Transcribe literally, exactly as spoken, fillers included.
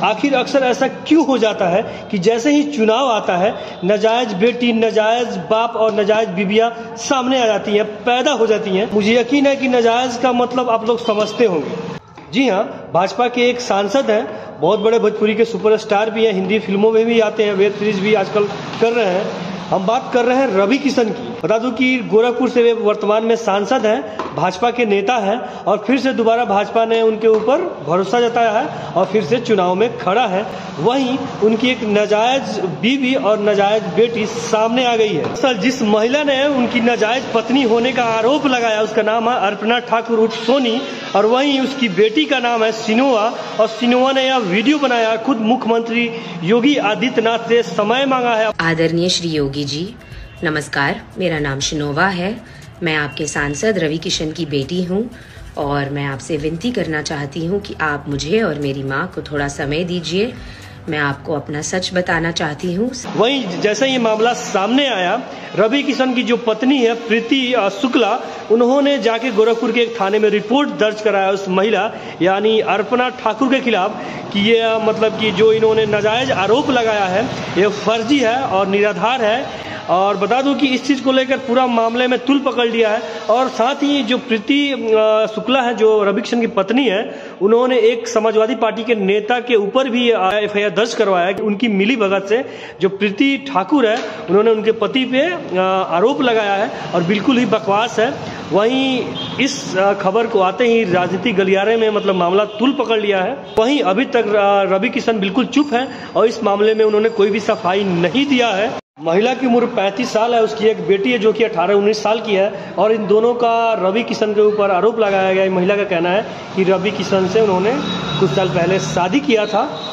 आखिर अक्सर ऐसा क्यों हो जाता है कि जैसे ही चुनाव आता है नाजायज बेटी, नाजायज बाप और नाजायज बीबियां सामने आ जाती हैं, पैदा हो जाती हैं। मुझे यकीन है कि नाजायज का मतलब आप लोग समझते होंगे। जी हाँ, भाजपा के एक सांसद हैं, बहुत बड़े भोजपुरी के सुपरस्टार भी हैं, हिंदी फिल्मों में भी आते हैं, वेब सीरीज भी आजकल कर रहे हैं। हम बात कर रहे हैं रवि किशन की। बता दूं कि गोरखपुर से वे वर्तमान में सांसद हैं, भाजपा के नेता हैं और फिर से दोबारा भाजपा ने उनके ऊपर भरोसा जताया है और फिर से चुनाव में खड़ा है। वहीं उनकी एक नाजायज बीवी और नाजायज बेटी सामने आ गई है। सर, जिस महिला ने उनकी नाजायज पत्नी होने का आरोप लगाया उसका नाम है अर्पणा ठाकुर उर्फ सोनी और वहीं उसकी बेटी का नाम है सिनोवा और सिनोवा ने यह वीडियो बनाया, खुद मुख्यमंत्री योगी आदित्यनाथ से समय मांगा है। आदरणीय श्री योगी जी, नमस्कार। मेरा नाम शिनोवा है। मैं आपके सांसद रवि किशन की बेटी हूं और मैं आपसे विनती करना चाहती हूं कि आप मुझे और मेरी मां को थोड़ा समय दीजिए। मैं आपको अपना सच बताना चाहती हूँ। वहीं जैसे ये मामला सामने आया, रवि किशन की जो पत्नी है प्रीति शुक्ला, उन्होंने जाके गोरखपुर के एक थाने में रिपोर्ट दर्ज कराया उस महिला यानी अर्पणा ठाकुर के खिलाफ कि ये मतलब कि जो इन्होंने नाजायज आरोप लगाया है ये फर्जी है और निराधार है। और बता दूं कि इस चीज को लेकर पूरा मामले में तुल पकड़ लिया है और साथ ही जो प्रीति शुक्ला है, जो रवि किशन की पत्नी है, उन्होंने एक समाजवादी पार्टी के नेता के ऊपर भी एफ आई आर दर्ज करवाया कि उनकी मिली भगत से जो प्रीति ठाकुर है उन्होंने उनके पति पे आरोप लगाया है और बिल्कुल ही बकवास है। वहीं इस खबर को आते ही राजनीतिक गलियारे में मतलब मामला तुल पकड़ लिया है। वहीं अभी तक रवि किशन बिल्कुल चुप है और इस मामले में उन्होंने कोई भी सफाई नहीं दिया है। महिला की उम्र पैंतीस साल है, उसकी एक बेटी है जो कि अठारह उन्नीस साल की है और इन दोनों का रवि किशन के ऊपर आरोप लगाया गया है। महिला का कहना है कि रवि किशन से उन्होंने कुछ साल पहले शादी किया था